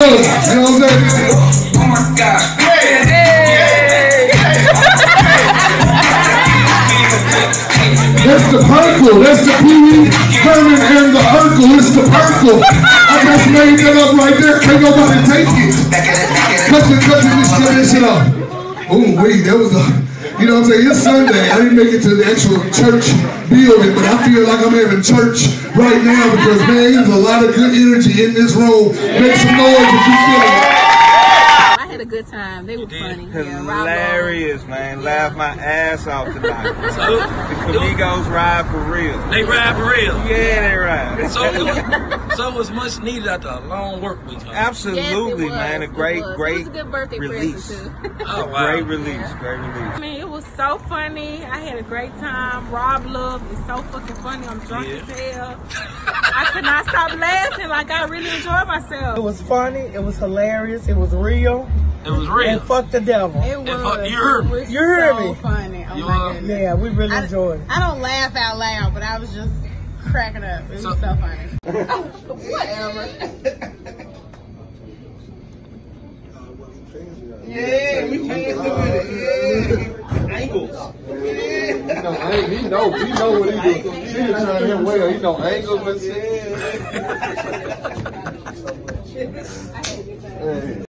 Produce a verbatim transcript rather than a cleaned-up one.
love. You know what I'm saying? Oh my God. Hey, hey. That's the Purple. That's the Pee-wee, Herman, and the Urkel. It's the Purple. I just made that up right there. Can't nobody take it. Cut it, cut it, just cut this shit off. Oh, wait, that was a, you know what I'm saying? It's Sunday. I didn't make it to the actual church building, but I feel like I'm having church right now because, man, there's a lot of good energy in this room. Make some noise if you feel it. I had a good time. They were funny. Hilarious, yeah, man. yeah. Laugh my ass off tonight. So, the Comigos ride for real. They ride for real. Yeah, they ride. So it was, so it was much needed after a long work week. Huh? Absolutely, yes, man. A great, it great it was a good birthday release. present too. Oh, wow. Great release, great release. I mean, it was so funny. I had a great time. Rob Love is so fucking funny. I'm drunk Yeah. as hell. I could not stop laughing. Like, I really enjoyed myself. It was funny. It was hilarious. It was real. It was real. And fuck the devil. It was. fuck, you heard me. It was You heard so me. funny. Oh You my are? goodness. Yeah, we really I, enjoyed it. I don't laugh out loud, but I was just cracking up. It was So- so funny. Whatever. Yeah, we can't do it. Yeah. Angles. He know, he know, he know what he do. She was trying him well. He know angles and shit.